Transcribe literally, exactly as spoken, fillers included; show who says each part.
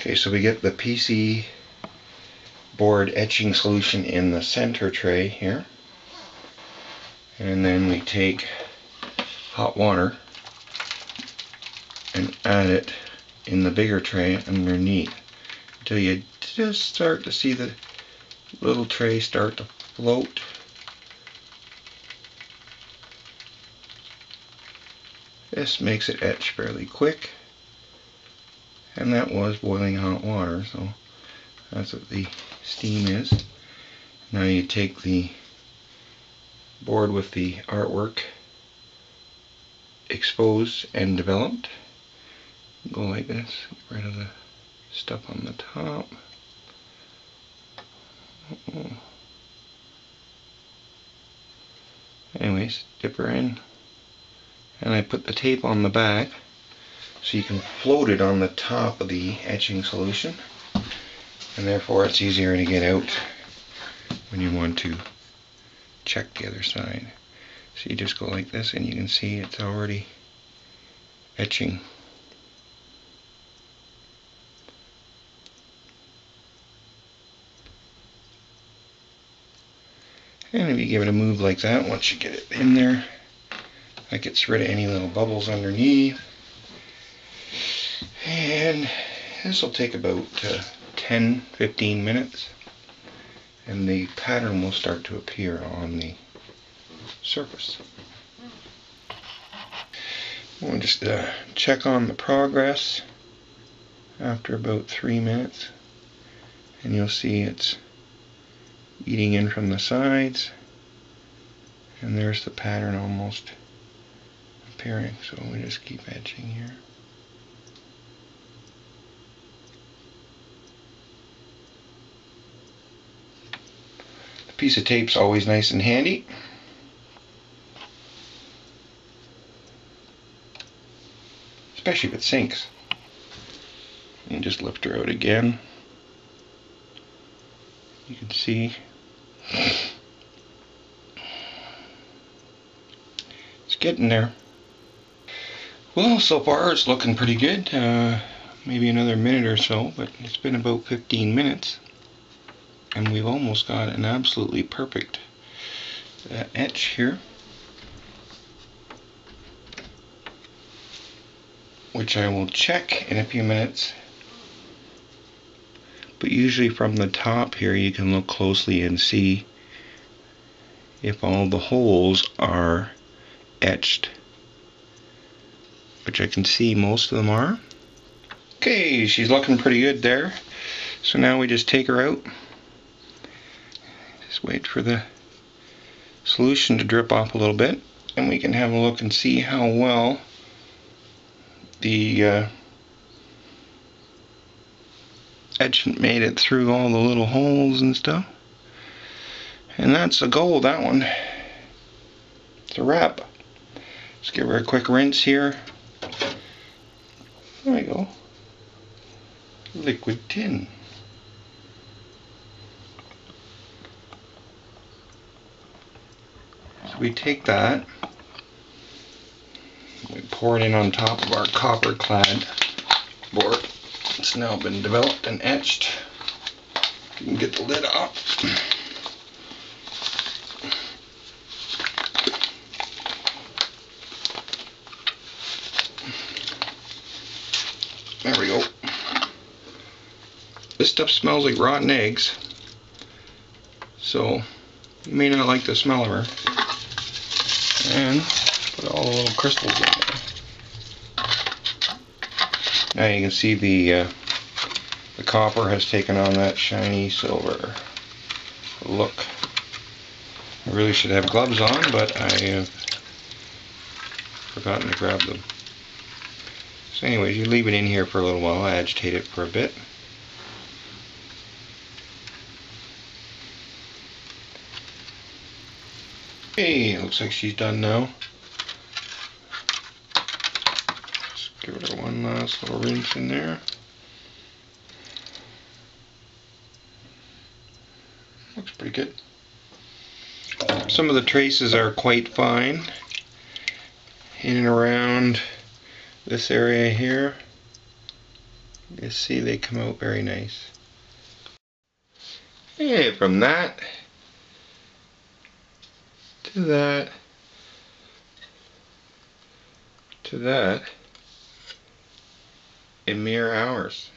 Speaker 1: Okay, so we get the P C board etching solution in the center tray here, and then we take hot water and add it in the bigger tray underneath until you just start to see the little tray start to float. This makes it etch fairly quick, and that was boiling hot water, so that's what the steam is. Now you take the board with the artwork exposed and developed, go like this, get rid of the stuff on the top. Uh-oh. Anyways, dip her in, and I put the tape on the back so you can float it on the top of the etching solution, and therefore it's easier to get out when you want to check the other side. So you just go like this and you can see it's already etching. And if you give it a move like that, once you get it in there, that gets rid of any little bubbles underneath. And this will take about uh, ten to fifteen minutes, and the pattern will start to appear on the surface. We'll just uh, check on the progress after about three minutes, and you'll see it's eating in from the sides, and there's the pattern almost appearing. So we just keep etching here. The piece of tape's always nice and handy. Especially if it sinks. And just lift her out again. You can see it's getting there. Well, so far it's looking pretty good. Uh, maybe another minute or so, but it's been about fifteen minutes, and we've almost got an absolutely perfect uh, etch here, which I will check in a few minutes. But usually from the top here you can look closely and see if all the holes are etched, which I can see most of them are. Okay, she's looking pretty good there. So now we just take her out. Just wait for the solution to drip off a little bit, and we can have a look and see how well the uh, etchant made it through all the little holes and stuff. And that's a go, that one. It's a wrap. Let's give her a quick rinse here. There we go. Liquid tin. So we take that, we pour it in on top of our Copper Clad board. It's now been developed and etched. You can get the lid off. There we go. This stuff smells like rotten eggs, so you may not like the smell of her. And put all the little crystals in there. Now you can see the uh, the copper has taken on that shiny silver look. I really should have gloves on, but I have forgotten to grab them. So anyways, you leave it in here for a little while, agitate it for a bit. Okay, looks like she's done now. Just give it a one last little rinse in there. Looks pretty good. Some of the traces are quite fine in and around this area here. You see they come out very nice. And from that to that to that in mere hours.